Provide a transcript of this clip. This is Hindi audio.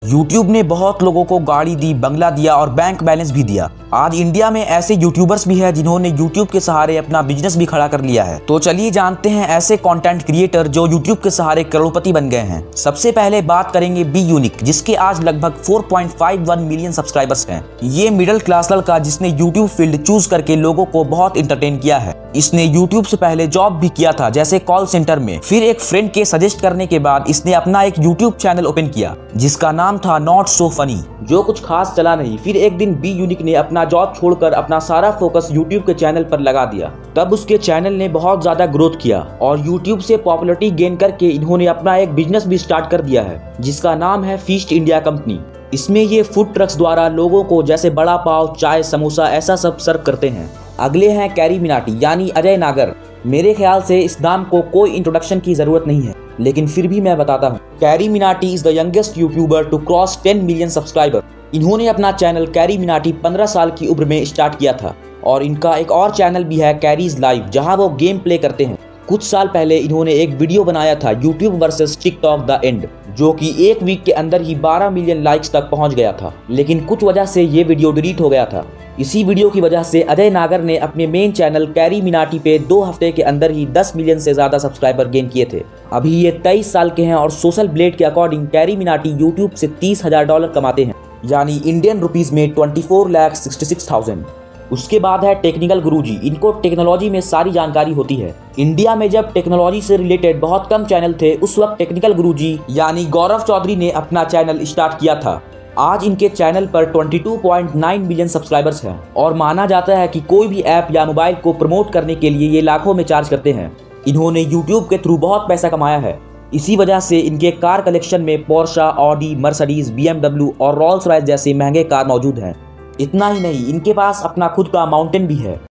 यूट्यूब ने बहुत लोगों को गाड़ी दी, बंगला दिया और बैंक बैलेंस भी दिया। आज इंडिया में ऐसे यूट्यूबर्स भी हैं जिन्होंने यूट्यूब के सहारे अपना बिजनेस भी खड़ा कर लिया है। तो चलिए जानते हैं ऐसे कंटेंट क्रिएटर जो यूट्यूब के सहारे करोड़पति बन गए हैं। सबसे पहले बात करेंगे बी यूनिक, जिसके आज लगभग 4.51 मिलियन सब्सक्राइबर्स हैं। ये मिडिल क्लास लड़का जिसने यूट्यूब फील्ड चूज करके लोगों को बहुत इंटरटेन किया है। इसने यूट्यूब से पहले जॉब भी किया था, जैसे कॉल सेंटर में। फिर एक फ्रेंड के सजेस्ट करने के बाद इसने अपना एक यूट्यूब चैनल ओपन किया जिसका नाम था नॉट सो फनी, जो कुछ खास चला नहीं। फिर एक दिन बी यूनिक ने अपना जॉब छोड़कर अपना सारा फोकस यूट्यूब के चैनल पर लगा दिया। तब उसके चैनल ने बहुत ज्यादा ग्रोथ किया और यूट्यूब से पॉपुलैरिटी गेन करके इन्होंने अपना एक बिजनेस भी स्टार्ट कर दिया है जिसका नाम है फीस्ट इंडिया कंपनी। इसमें ये फूड ट्रक्स द्वारा लोगों को जैसे बड़ा पाव, चाय, समोसा ऐसा सब सर्व करते हैं। अगले हैं कैरी मिनाटी यानी अजय नागर। मेरे ख्याल से इस नाम को कोई इंट्रोडक्शन की जरूरत नहीं है, लेकिन फिर भी मैं बताता हूँ। Carry Minati is the youngest YouTuber to cross 10 million subscriber. इन्होंने अपना चैनल कैरी मिनाटी 15 साल की उम्र में स्टार्ट किया था और इनका एक और चैनल भी है कैरीज लाइव, जहां वो गेम प्ले करते हैं। कुछ साल पहले इन्होंने एक वीडियो बनाया था YouTube versus TikTok the end, जो कि एक वीक के अंदर ही 12 मिलियन लाइक्स तक पहुंच गया था, लेकिन कुछ वजह से ये वीडियो डिलीट हो गया था। इसी वीडियो की वजह से अजय नागर ने अपने मेन चैनल कैरी मिनाटी पे 2 हफ्ते के अंदर ही 10 मिलियन से ज्यादा सब्सक्राइबर गेन किए थे। अभी ये 23 साल के हैं और सोशल ब्लेड के अकॉर्डिंग कैरी मिनाटी यूट्यूब से $30,000 कमाते हैं, यानी इंडियन रुपीज में 24,66,000। उसके बाद है टेक्निकल गुरुजी। इनको टेक्नोलॉजी में सारी जानकारी होती है। इंडिया में जब टेक्नोलॉजी से रिलेटेड बहुत कम चैनल थे, उस वक्त टेक्निकल गुरुजी यानी गौरव चौधरी ने अपना चैनल स्टार्ट किया था। आज इनके चैनल पर 22.9 मिलियन सब्सक्राइबर्स हैं और माना जाता है कि कोई भी ऐप या मोबाइल को प्रमोट करने के लिए ये लाखों में चार्ज करते हैं। इन्होंने यूट्यूब के थ्रू बहुत पैसा कमाया है। इसी वजह से इनके कार कलेक्शन में पोर्शा, ऑडी, मर्सिडीज, BMW और रोल्स रॉयस जैसे महंगे कार मौजूद हैं। इतना ही नहीं, इनके पास अपना खुद का माउंटेन भी है।